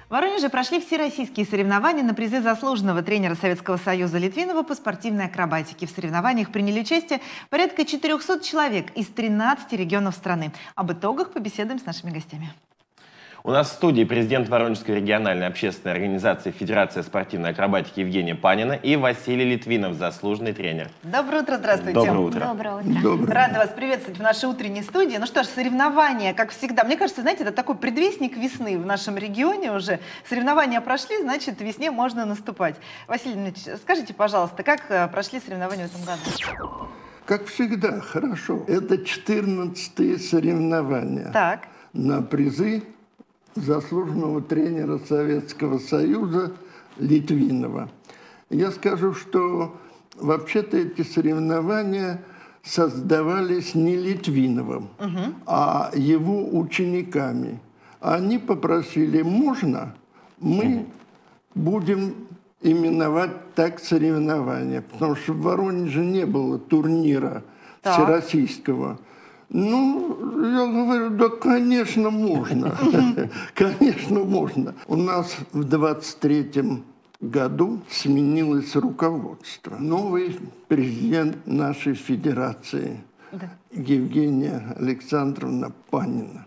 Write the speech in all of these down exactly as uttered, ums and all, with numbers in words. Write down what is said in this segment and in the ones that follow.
В Воронеже прошли всероссийские соревнования на призы заслуженного тренера Советского Союза Литвинова по спортивной акробатике. В соревнованиях приняли участие порядка четырёхсот человек из тринадцати регионов страны. Об итогах побеседуем с нашими гостями. У нас в студии президент Воронежской региональной общественной организации Федерация спортивной акробатики Евгения Панина и Василий Литвинов, заслуженный тренер. Доброе утро, здравствуйте. Доброе утро. Доброе утро. Доброе. Рада вас приветствовать в нашей утренней студии. Ну что ж, соревнования, как всегда. Мне кажется, знаете, это такой предвестник весны в нашем регионе уже. Соревнования прошли, значит, весне можно наступать. Василий Дмитриевич, скажите, пожалуйста, как прошли соревнования в этом году? Как всегда, хорошо. Это четырнадцатые соревнования. Так. На призы заслуженного тренера Советского Союза Литвинова. Я скажу, что вообще-то эти соревнования создавались не Литвиновым, угу. а его учениками. Они попросили, можно, мы угу. будем именовать так соревнования, потому что в Воронеже не было турнира так. всероссийского. Ну, я говорю, да, конечно, можно. Конечно, можно. У нас в двадцать третьем году сменилось руководство. Новый президент нашей федерации Евгения Александровна Панина.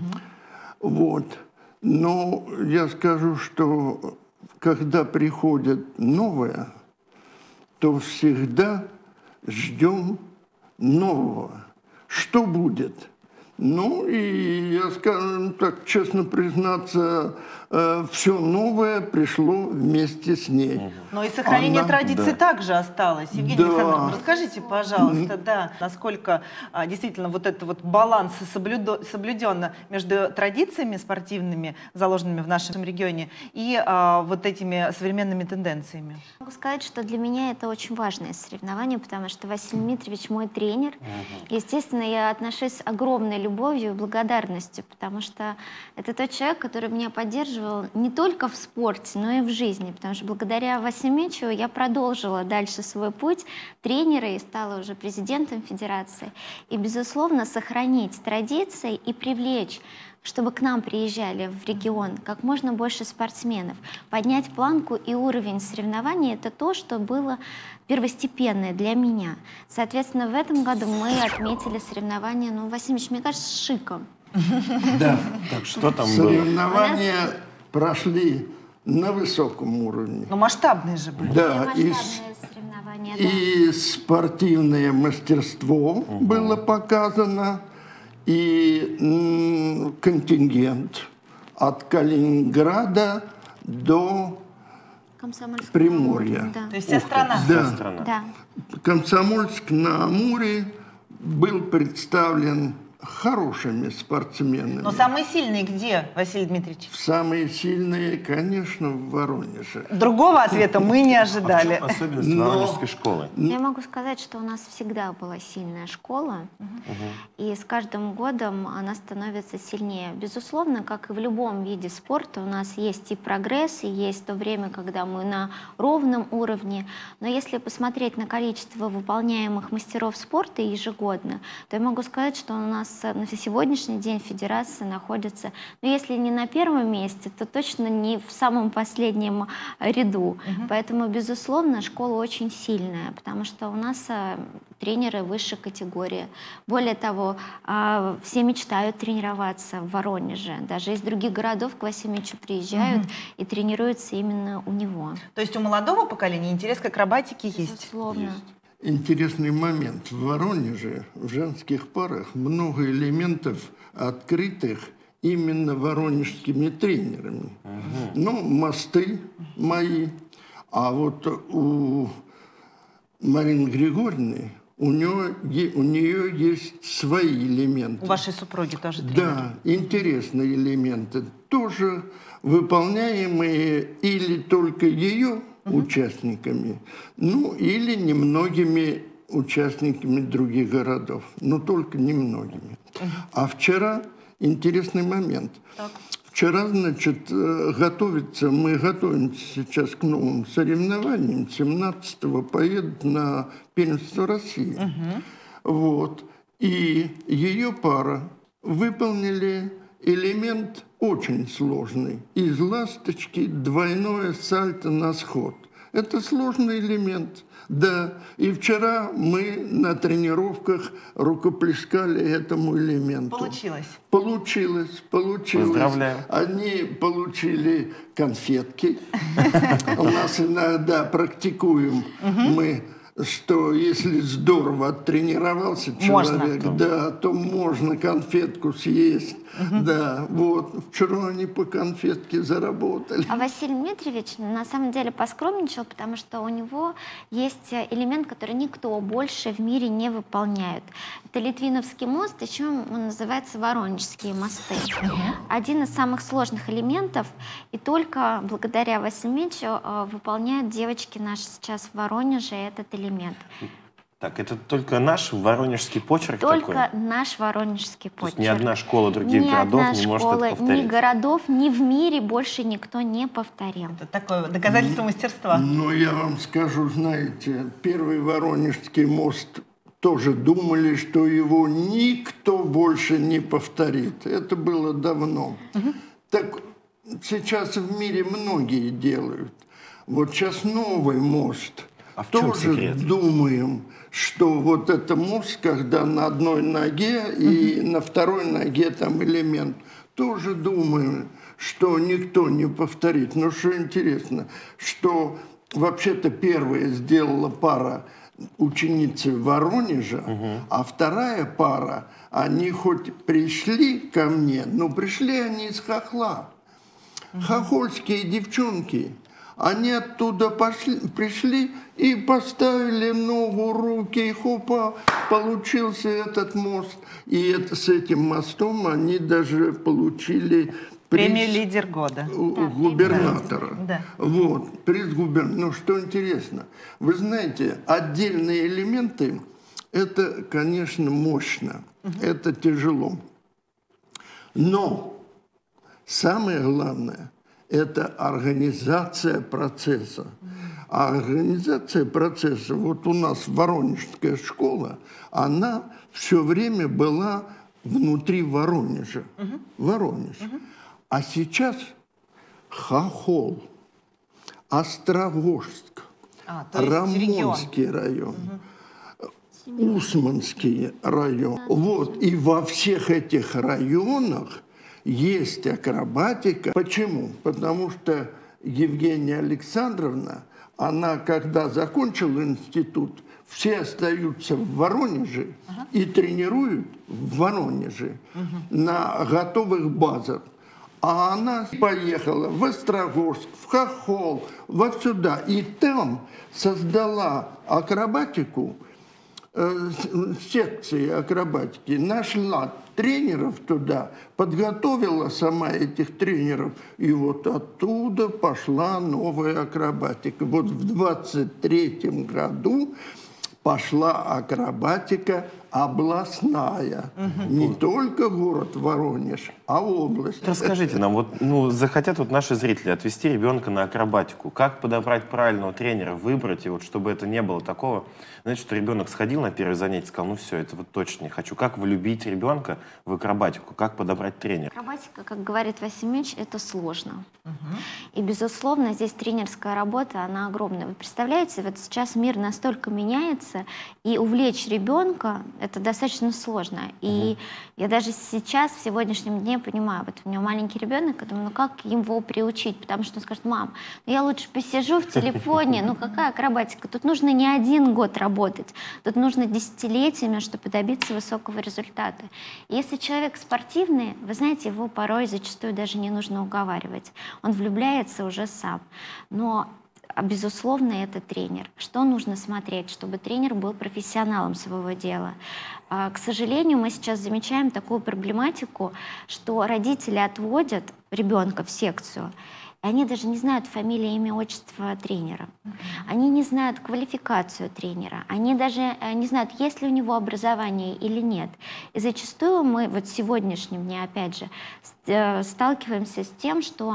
Вот. Но я скажу, что когда приходит новое, то всегда ждем нового. Что будет? Ну, и я скажу так, честно признаться, э, все новое пришло вместе с ней. Но и сохранение Она, традиций да. также осталось. Евгений да. Александрович, расскажите, пожалуйста, да, насколько а, действительно вот этот вот баланс соблюдо, соблюден между традициями спортивными, заложенными в нашем регионе, и а, вот этими современными тенденциями. Могу сказать, что для меня это очень важное соревнование, потому что Василий Дмитриевич мой тренер. Угу. Естественно, я отношусь с огромной любовью и благодарностью, потому что это тот человек, который меня поддерживал не только в спорте, но и в жизни, потому что благодаря Василию Дмитриевичу я продолжила дальше свой путь тренера и стала уже президентом федерации. И, безусловно, сохранить традиции и привлечь, чтобы к нам приезжали в регион как можно больше спортсменов, поднять планку и уровень соревнований — это то, что было первостепенное для меня. Соответственно, в этом году мы отметили соревнования, ну, Василий Ильич, мне кажется, с шиком. Да. Так, что там было? Соревнования прошли на высоком уровне. Но масштабные же были. Да, и, соревнования, и да. спортивное мастерство угу. было показано, и м, контингент от Калининграда до Приморья. Да. То есть вся страна? Да. Вся страна. Да. Комсомольск-на-Амуре был представлен хорошими спортсменами. Но самые сильные где, Василий Дмитриевич? Самые сильные, конечно, в Воронеже. Другого ответа мы не ожидали. А в чем особенность Но... воронежской школы? Я могу сказать, что у нас всегда была сильная школа, угу. и с каждым годом она становится сильнее. Безусловно, как и в любом виде спорта, у нас есть и прогресс, и есть то время, когда мы на ровном уровне. Но если посмотреть на количество выполняемых мастеров спорта ежегодно, то я могу сказать, что у нас на сегодняшний день федерация находится, ну, если не на первом месте, то точно не в самом последнем ряду. Uh-huh. Поэтому, безусловно, школа очень сильная, потому что у нас а, тренеры высшей категории. Более того, а, все мечтают тренироваться в Воронеже. Даже из других городов к Василию Ильичу приезжают uh-huh. и тренируются именно у него. То есть у молодого поколения интерес к акробатике есть? Безусловно. Есть. Интересный момент. В Воронеже в женских парах много элементов, открытых именно воронежскими тренерами. Угу. Ну, мосты мои. А вот у Марины Григорьевны, у нее, у нее есть свои элементы. У вашей супруги тоже тренер? Да, интересные элементы. Тоже выполняемые или только ее Uh-huh. участниками, ну или немногими участниками других городов, но только немногими. Uh-huh. А вчера интересный момент. Так. Вчера, значит, готовится, мы готовимся сейчас к новым соревнованиям. семнадцатого поедут на первенство России. Uh-huh. Вот. И ее пара выполнили элемент очень сложный. Из ласточки двойное сальто на сход. Это сложный элемент. Да, и вчера мы на тренировках рукоплескали этому элементу. Получилось. Получилось, получилось. Поздравляю. Они получили конфетки. У нас иногда практикуем мы, что если здорово оттренировался человек, Можно. да, то можно конфетку съесть. Да, вот. Вчера они по конфетке заработали. А Василий Дмитриевич на самом деле поскромничал, потому что у него есть элемент, который никто больше в мире не выполняет. Это Литвиновский мост, еще он называется Воронежские мосты. Один из самых сложных элементов, и только благодаря Василию Дмитриевичу э, выполняют девочки наши сейчас в Воронеже этот элемент. Так, это только наш воронежский почерк Только такой? наш воронежский То есть почерк. ни одна школа других Ни городов одна не может школа, это повторить? ни городов, ни в мире больше никто не повторил. Это такое доказательство мастерства. Ну, я вам скажу, знаете, первый Воронежский мост тоже думали, что его никто больше не повторит. Это было давно. Так сейчас в мире многие делают. Вот сейчас новый мост. А в чем Тоже секрет? думаем, что вот это мост, когда на одной ноге и на второй ноге там элемент, тоже думаем, что никто не повторит. Но что интересно, что вообще-то первая сделала пара ученицы Воронежа, а вторая пара, они хоть пришли ко мне, но пришли они из Хохла. Хохольские девчонки. Они оттуда пошли, пришли и поставили ногу, руки, и хопа, получился этот мост. И это, с этим мостом они даже получили приз Премия «Лидер года». у губернатора. Да. Вот, приз губернатора. Ну, что интересно, вы знаете, отдельные элементы, это, конечно, мощно, это тяжело. Но самое главное – это организация процесса. А организация процесса, вот у нас Воронежская школа, она все время была внутри Воронежа. Угу. Воронеж. Угу. А сейчас Хохол, Острогожск, а, Рамонский район, угу. Усманский район. Вот, и во всех этих районах есть акробатика. Почему? Потому что Евгения Александровна, она, когда закончила институт, все остаются в Воронеже ага. и тренируют в Воронеже угу. на готовых базах. А она поехала в Острогожск, в Хохол, вот сюда. И там создала акробатику, э, секции акробатики, нашла тренеров туда, подготовила сама этих тренеров, и вот оттуда пошла новая акробатика. Вот в двадцать третьем году пошла акробатика областная. Угу. Не только город Воронеж, а область. Расскажите нам, вот ну, захотят вот наши зрители отвести ребенка на акробатику. Как подобрать правильного тренера, выбрать, и вот чтобы это не было такого, знаете, что ребенок сходил на первое занятие и сказал, ну все, это вот точно не хочу. Как влюбить ребенка в акробатику? Как подобрать тренера? Акробатика, как говорит Василий Дмитриевич, это сложно. Угу. И, безусловно, здесь тренерская работа, она огромная. Вы представляете, вот сейчас мир настолько меняется, и увлечь ребенка это достаточно сложно. И угу. я даже сейчас, в сегодняшнем дне, понимаю, вот у меня маленький ребенок, я думаю, ну как его приучить? Потому что он скажет, мам, ну я лучше посижу в телефоне, ну какая акробатика? Тут нужно не один год работать, тут нужно десятилетиями, чтобы добиться высокого результата. И если человек спортивный, вы знаете, его порой зачастую даже не нужно уговаривать. Он влюбляется уже сам. Но безусловно, это тренер. Что нужно смотреть, чтобы тренер был профессионалом своего дела? К сожалению, мы сейчас замечаем такую проблематику, что родители отводят ребенка в секцию, и они даже не знают фамилии, имя, отчество тренера. Они не знают квалификацию тренера. Они даже не знают, есть ли у него образование или нет. И зачастую мы вот в сегодняшнем дне, опять же, сталкиваемся с тем, что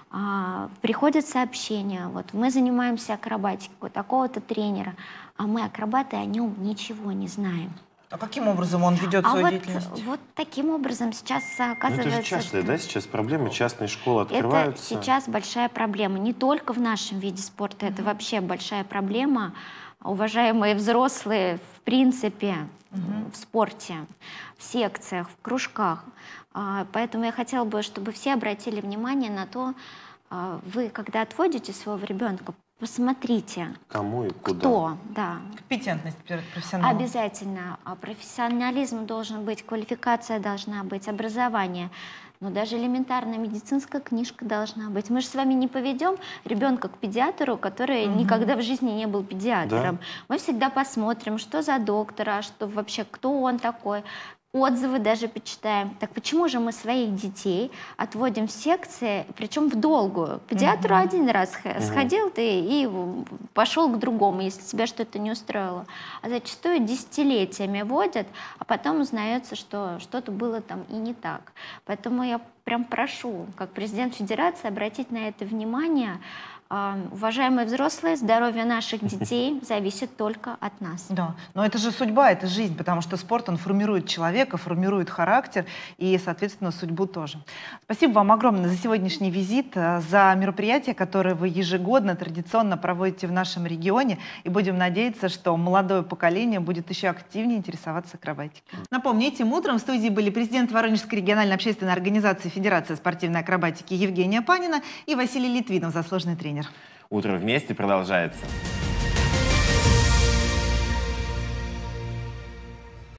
А, приходят сообщения, вот мы занимаемся акробатикой у такого-то тренера, а мы, акробаты, о нем ничего не знаем. А каким образом он ведет А свою вот, деятельность? вот таким образом сейчас Ну, оказывается... это же частая, что да, сейчас проблема, частные школы это открываются. сейчас большая проблема. Не только в нашем виде спорта, это вообще большая проблема. Уважаемые взрослые, в принципе, в спорте, в секциях, в кружках. А, Поэтому я хотела бы, чтобы все обратили внимание на то, а, вы, когда отводите своего ребенка, посмотрите, Кому и куда. кто, да. Компетентность перед профессионалом. Обязательно. А профессионализм должен быть, квалификация должна быть, образование. Но даже элементарная медицинская книжка должна быть. Мы же с вами не поведем ребенка к педиатру, который Мгм. никогда в жизни не был педиатром. Мы всегда посмотрим, что за доктор, а что вообще, кто он такой. Отзывы даже почитаем. Так почему же мы своих детей отводим в секции, причем в долгую? К педиатру Мгм. один раз х- сходил ты и пошел к другому, если тебя что-то не устроило. А зачастую десятилетиями водят, а потом узнается, что что-то было там и не так. Поэтому я прям прошу, как президент Федерации, обратить на это внимание. А, Уважаемые взрослые, здоровье наших детей зависит только от нас. Да, но это же судьба, это жизнь, потому что спорт, он формирует человека, формирует характер и, соответственно, судьбу тоже. Спасибо вам огромное за сегодняшний визит, э, за мероприятие, которое вы ежегодно, традиционно проводите в нашем регионе, и будем надеяться, что молодое поколение будет еще активнее интересоваться акробатикой. Напомню, этим утром в студии были президент Воронежской региональной общественной организации Федерация спортивной акробатики Евгения Панина и Василий Литвинов, заслуженный тренер. Утро вместе продолжается.